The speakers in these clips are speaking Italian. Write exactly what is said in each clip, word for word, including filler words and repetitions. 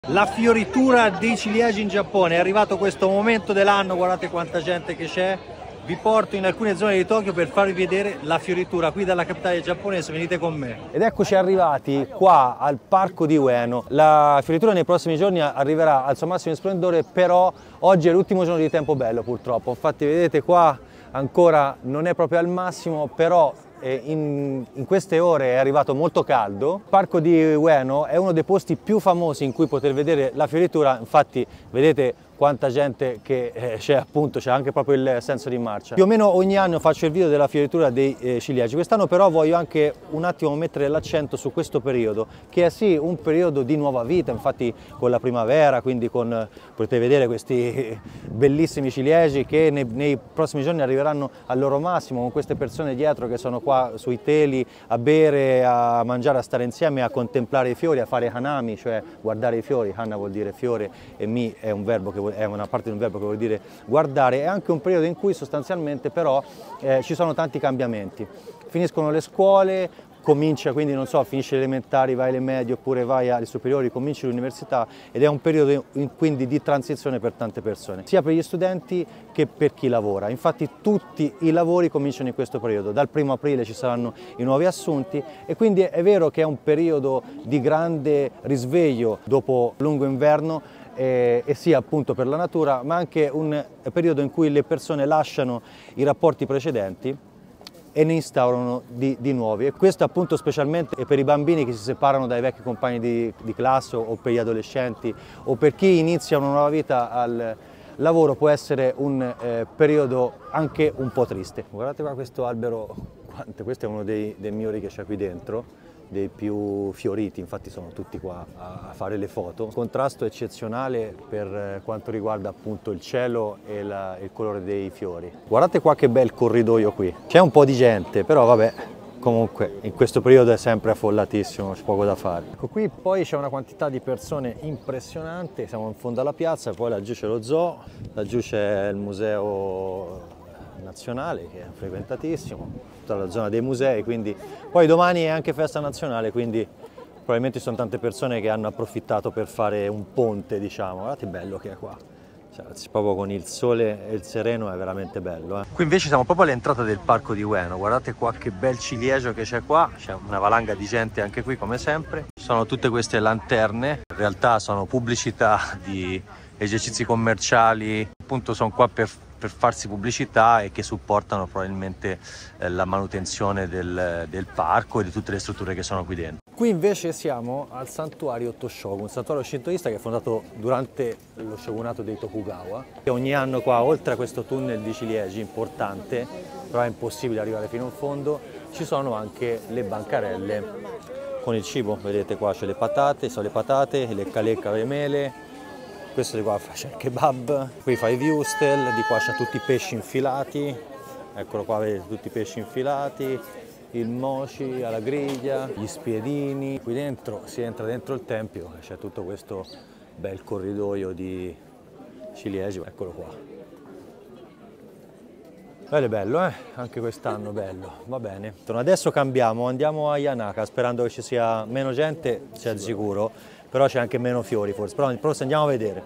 La fioritura dei ciliegi in Giappone, è arrivato questo momento dell'anno, guardate quanta gente che c'è. Vi porto in alcune zone di Tokyo per farvi vedere la fioritura qui dalla capitale giapponese, venite con me. Ed eccoci arrivati qua al parco di Ueno. La fioritura nei prossimi giorni arriverà al suo massimo splendore, però oggi è l'ultimo giorno di tempo bello purtroppo. Infatti vedete qua ancora non è proprio al massimo, però In, in queste ore è arrivato molto caldo. Il parco di Ueno è uno dei posti più famosi in cui poter vedere la fioritura, infatti vedete quanta gente che eh, c'è, appunto c'è anche proprio il senso di marcia. Più o meno ogni anno faccio il video della fioritura dei eh, ciliegi, quest'anno però voglio anche un attimo mettere l'accento su questo periodo, che è sì un periodo di nuova vita, infatti con la primavera, quindi con, potete vedere questi bellissimi ciliegi che nei, nei prossimi giorni arriveranno al loro massimo, con queste persone dietro che sono qua sui teli a bere, a mangiare, a stare insieme, a contemplare i fiori, a fare hanami, cioè guardare i fiori. Hana vuol dire fiore e mi è un verbo che vuol, è una parte di un verbo che vuol dire guardare. È anche un periodo in cui sostanzialmente però eh, ci sono tanti cambiamenti. Finiscono le scuole, comincia, quindi non so, finisci le elementari, vai alle medie oppure vai alle superiori, cominci l'università ed è un periodo in, quindi di transizione per tante persone, sia per gli studenti che per chi lavora. Infatti tutti i lavori cominciano in questo periodo, dal primo aprile ci saranno i nuovi assunti e quindi è vero che è un periodo di grande risveglio dopo lungo inverno e, e sia appunto per la natura, ma anche un periodo in cui le persone lasciano i rapporti precedenti e ne instaurano di, di nuovi, e questo appunto specialmente per i bambini che si separano dai vecchi compagni di, di classe o per gli adolescenti o per chi inizia una nuova vita al lavoro può essere un eh, periodo anche un po' triste. Guardate qua questo albero, questo è uno dei, dei migliori che c'è qui dentro, dei più fioriti, infatti sono tutti qua a fare le foto. Un contrasto eccezionale per quanto riguarda appunto il cielo e la, il colore dei fiori. Guardate qua che bel corridoio qui, c'è un po' di gente, però vabbè, comunque in questo periodo è sempre affollatissimo, c'è poco da fare. Ecco qui poi c'è una quantità di persone impressionante, siamo in fondo alla piazza, poi laggiù c'è lo zoo, laggiù c'è il museo nazionale che è frequentatissimo, tutta la zona dei musei, quindi poi domani è anche festa nazionale, quindi probabilmente ci sono tante persone che hanno approfittato per fare un ponte, diciamo. Guardate bello che è qua, cioè, proprio con il sole e il sereno è veramente bello. Eh. Qui invece siamo proprio all'entrata del parco di Ueno, guardate qua che bel ciliegio che c'è qua, c'è una valanga di gente anche qui come sempre, ci sono tutte queste lanterne, in realtà sono pubblicità di esercizi commerciali, appunto sono qua per per farsi pubblicità e che supportano probabilmente eh, la manutenzione del, del parco e di tutte le strutture che sono qui dentro. Qui invece siamo al santuario Toshogu, un santuario shintoista che è fondato durante lo shogunato dei Tokugawa. E ogni anno qua, oltre a questo tunnel di ciliegi importante, però è impossibile arrivare fino in fondo, ci sono anche le bancarelle con il cibo. Vedete qua c'è le patate, sono le patate, le calecca, le mele. Questo di qua c'è il kebab, qui fa i würstel, di qua c'è tutti i pesci infilati, eccolo qua, vedete tutti i pesci infilati, il mochi alla griglia, gli spiedini. Qui dentro si entra dentro il tempio e c'è tutto questo bel corridoio di ciliegi, eccolo qua. Bello, bello, eh? Anche quest'anno bello, va bene. Adesso cambiamo, andiamo a Yanaka sperando che ci sia meno gente, c'è di sicuro. Però c'è anche meno fiori forse, però prossimo andiamo a vedere.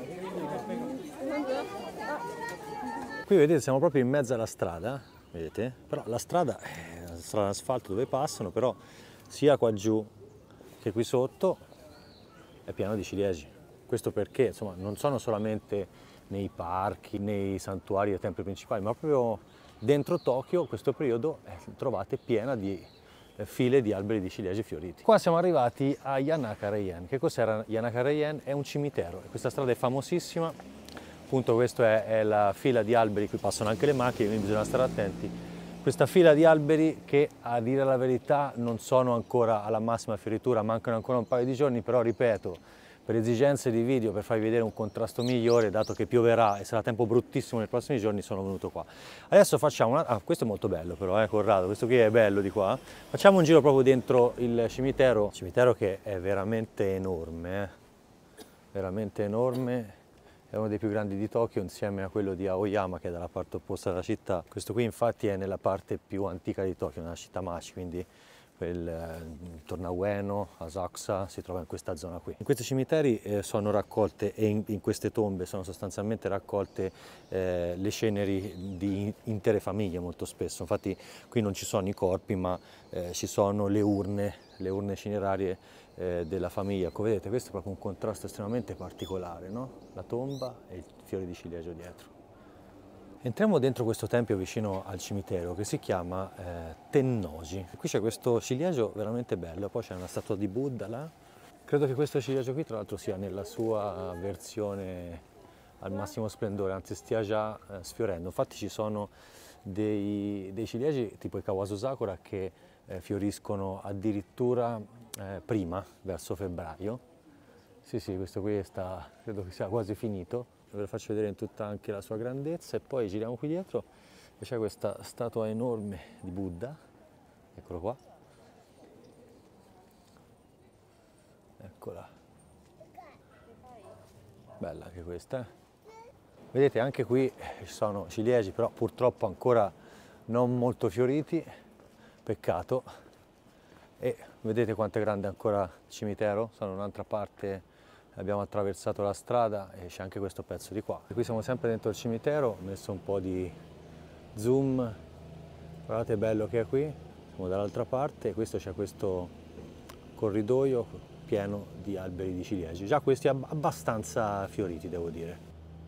Qui vedete siamo proprio in mezzo alla strada, vedete? Però la strada è una strada d'asfalto dove passano, però sia qua giù che qui sotto è pieno di ciliegi. Questo perché insomma non sono solamente nei parchi, nei santuari e templi principali, ma proprio dentro Tokyo questo periodo eh, trovate piena di file di alberi di ciliegi fioriti. Qua siamo arrivati a Yanaka Reien. Che cos'era Yanaka Reien? È un cimitero. Questa strada è famosissima, appunto questa è, è la fila di alberi, qui passano anche le macchine, quindi bisogna stare attenti. Questa fila di alberi che a dire la verità non sono ancora alla massima fioritura, mancano ancora un paio di giorni, però ripeto, per esigenze di video, per farvi vedere un contrasto migliore, dato che pioverà e sarà tempo bruttissimo nei prossimi giorni, sono venuto qua. Adesso facciamo una... Ah, questo è molto bello però, eh, Corrado, questo qui è bello di qua. Facciamo un giro proprio dentro il cimitero, cimitero che è veramente enorme, eh. Veramente enorme. È uno dei più grandi di Tokyo insieme a quello di Aoyama che è dalla parte opposta della città. Questo qui infatti è nella parte più antica di Tokyo, nella città Machi, quindi il, intorno a Ueno, Asakusa, si trova in questa zona qui. In questi cimiteri eh, sono raccolte, e in, in queste tombe sono sostanzialmente raccolte eh, le ceneri di intere famiglie molto spesso. Infatti qui non ci sono i corpi, ma eh, ci sono le urne, le urne cinerarie eh, della famiglia. Come vedete, questo è proprio un contrasto estremamente particolare, no? La tomba e il fiore di ciliegio dietro. Entriamo dentro questo tempio vicino al cimitero che si chiama eh, Tennoji. Qui c'è questo ciliegio veramente bello, poi c'è una statua di Buddha là. Credo che questo ciliegio qui tra l'altro sia nella sua versione al massimo splendore, anzi stia già eh, sfiorendo. Infatti ci sono dei, dei ciliegi tipo i Kawasu Sakura che eh, fioriscono addirittura eh, prima, verso febbraio. Sì, sì, questo qui sta, credo che sia quasi finito. Ve lo faccio vedere in tutta anche la sua grandezza e poi giriamo qui dietro e c'è questa statua enorme di Buddha, eccolo qua, eccola, bella anche questa. Vedete anche qui ci sono ciliegi, però purtroppo ancora non molto fioriti, peccato. E vedete quanto è grande ancora il cimitero, sono un'altra parte. Abbiamo attraversato la strada e c'è anche questo pezzo di qua. E qui siamo sempre dentro il cimitero, ho messo un po' di zoom, guardate bello che è qui, siamo dall'altra parte e questo c'è questo corridoio pieno di alberi di ciliegi, già questi abbastanza fioriti devo dire.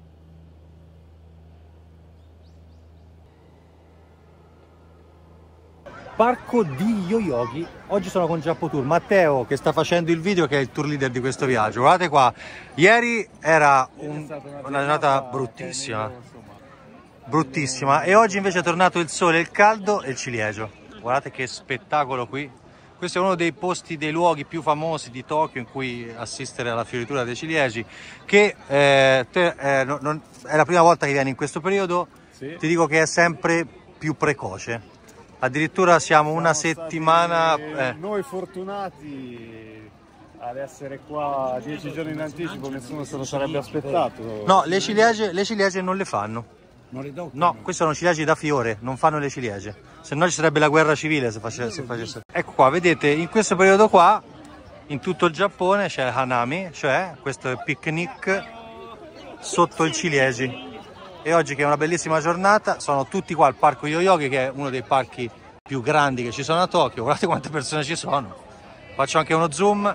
Parco di Yoyogi, oggi sono con Giappo Tour, Matteo che sta facendo il video, che è il tour leader di questo viaggio. Guardate qua, ieri era un, una giornata bruttissima, bruttissima e oggi invece è tornato il sole, il caldo e il ciliegio. Guardate che spettacolo qui, questo è uno dei posti, dei luoghi più famosi di Tokyo in cui assistere alla fioritura dei ciliegi, che eh, te, eh, non, non, è la prima volta che vieni in questo periodo, sì. Ti dico che è sempre più precoce. Addirittura siamo una siamo settimana... Eh. Noi fortunati ad essere qua dieci giorni in anticipo, nessuno se lo sarebbe aspettato. No, le ciliegie, le ciliegie non le fanno. Non le do? No, questi sono ciliegie da fiore, non fanno le ciliegie. Se no ci sarebbe la guerra civile se facesse, se facesse. Ecco qua, vedete, in questo periodo qua, in tutto il Giappone c'è Hanami, cioè questo è picnic sotto il ciliegi. E oggi che è una bellissima giornata, sono tutti qua al parco Yoyogi, che è uno dei parchi più grandi che ci sono a Tokyo. Guardate quante persone ci sono. Faccio anche uno zoom.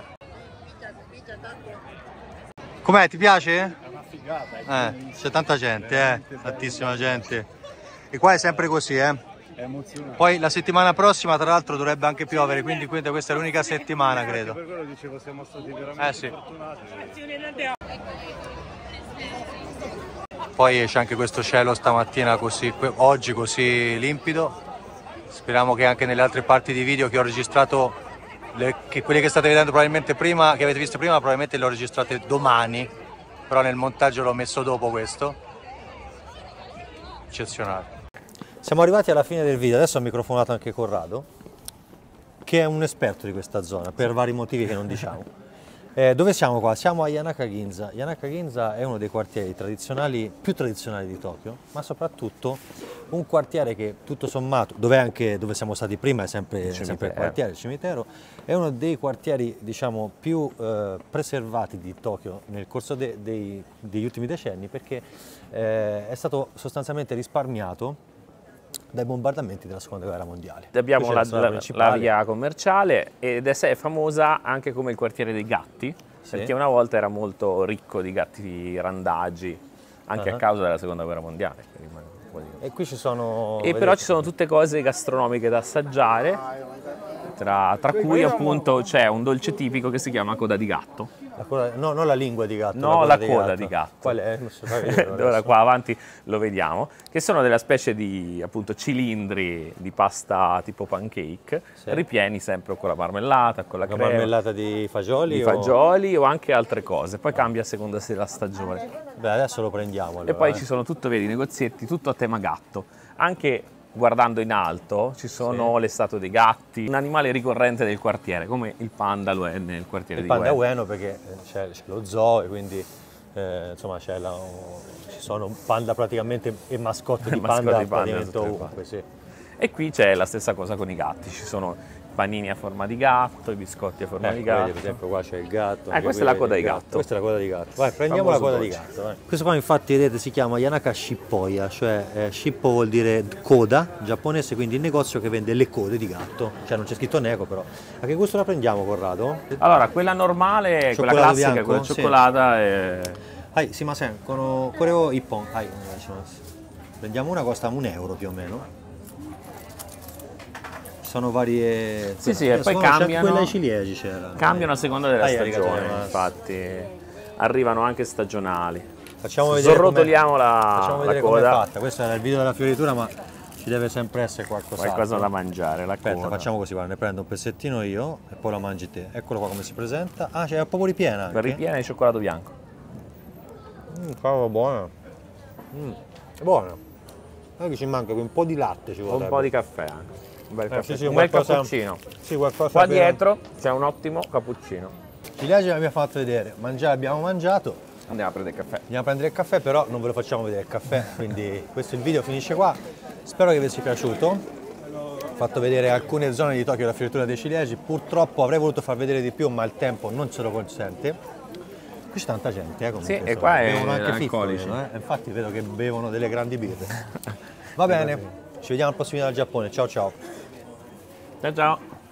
Com'è, ti piace? È una figata. Eh, c'è tanta gente, eh, tantissima gente. E qua è sempre così, eh. È emozionante. Poi la settimana prossima, tra l'altro, dovrebbe anche piovere, quindi questa è l'unica settimana, credo. Per quello dicevo, siamo stati veramente eh, sì. fortunati. Poi c'è anche questo cielo stamattina così, oggi così limpido. Speriamo che anche nelle altre parti di video che ho registrato, le, che quelle che state vedendo probabilmente prima, che avete visto prima, probabilmente le ho registrate domani, però nel montaggio l'ho messo dopo questo. Eccezionale. Siamo arrivati alla fine del video, adesso ho microfonato anche Corrado, che è un esperto di questa zona, per vari motivi che non diciamo. Eh, dove siamo qua? Siamo a Yanaka-Ginza. Yanaka-Ginza è uno dei quartieri tradizionali, più tradizionali di Tokyo, ma soprattutto un quartiere che tutto sommato, dove, anche, dove siamo stati prima è sempre il, sempre il quartiere, il cimitero, è uno dei quartieri diciamo, più eh, preservati di Tokyo nel corso de, dei, degli ultimi decenni, perché eh, è stato sostanzialmente risparmiato dai bombardamenti della seconda guerra mondiale. Abbiamo la, la, la via commerciale ed è famosa anche come il quartiere dei gatti, sì. Perché una volta era molto ricco di gatti randagi, anche uh-huh. a causa della seconda guerra mondiale. E qui ci sono... E vedete? Però ci sono tutte cose gastronomiche da assaggiare, tra, tra cui appunto c'è un dolce tipico che si chiama coda di gatto. La coda, no, non la lingua di gatto. No, la coda, la di, coda gatto. di gatto. Qual è? Non so vedere, ora qua avanti lo vediamo. Che sono delle specie di appunto cilindri di pasta tipo pancake, sì. Ripieni sempre con la marmellata, con la, la crema. marmellata di fagioli? Di o... fagioli o anche altre cose. Poi cambia a seconda della stagione. Beh, adesso lo prendiamo. Allora, e poi eh. ci sono tutto, vedi, negozietti, tutto a tema gatto. Anche guardando in alto ci sono sì. le statue dei gatti, un animale ricorrente del quartiere, come il panda lo è nel quartiere il di panda Ueno. è Ueno perché c'è lo zoo e quindi eh, insomma c'è la, ci sono panda praticamente e mascotte di panda, di panda praticamente ovunque. Sì. E qui c'è la stessa cosa con i gatti, ci sono panini a forma di gatto, i biscotti a forma Ecco, di gatto. vedi, per esempio qua c'è il gatto. Eh, questa è la coda di gatto. Questa è la coda di gatto. Vai, prendiamo la coda di gatto. Vai. Questo qua infatti vedete si chiama Yanaka Shippoya, cioè eh, shippo vuol dire coda giapponese, quindi il negozio che vende le code di gatto. Cioè non c'è scritto Neko però. A che gusto la prendiamo, Corrado? Allora, quella normale, quella Cioccolato classica, bianco? quella Sì. cioccolata e... はい、すいません。このこれを一本、はい、お願いします。Prendiamo una, costa un euro più o meno. Sono varie. Sì, sì, e poi sono- cambiano. Quella ai ciliegi c'era. Cambiano a seconda della Ah, stagione, arigato, infatti. Arrivano anche stagionali. Facciamo vedere Sorrotoliamo come- la, facciamo la vedere come è coda. fatta. Questo era il video della fioritura, ma ci deve sempre essere qualcos'altro. Qualcosa da mangiare, la Aspetta, coda. facciamo così, guarda, ne prendo un pezzettino io e poi la mangi te. Eccolo qua come si presenta. Ah, c'è proprio ripiena anche. Ripiena di cioccolato bianco. Mm, cavolo, buona. Mm, è buona. Non è che ci manca un po' di latte, ci vuole. Un po' di caffè anche. Un bel, Eh, caffè. sì, sì, un bel qualcosa- cappuccino. Sì, qualcosa Qua per- dietro c'è un ottimo cappuccino. Ciliegia abbiamo fatto vedere, mangiare abbiamo mangiato, Andiamo a prendere il caffè. andiamo a prendere il caffè, però non ve lo facciamo vedere il caffè, quindi questo il video finisce qua. Spero che vi sia piaciuto. Ho fatto vedere alcune zone di Tokyo della fioritura dei ciliegi, purtroppo avrei voluto far vedere di più, ma il tempo non ce lo consente. Qui c'è tanta gente, eh, comunque. Sì, e insomma, qua è bevono anche fitto, alcolici. vedo, eh. Infatti vedo che bevono delle grandi birre. Va bene, ci vediamo al prossimo video dal Giappone, ciao ciao. Ciao ciao.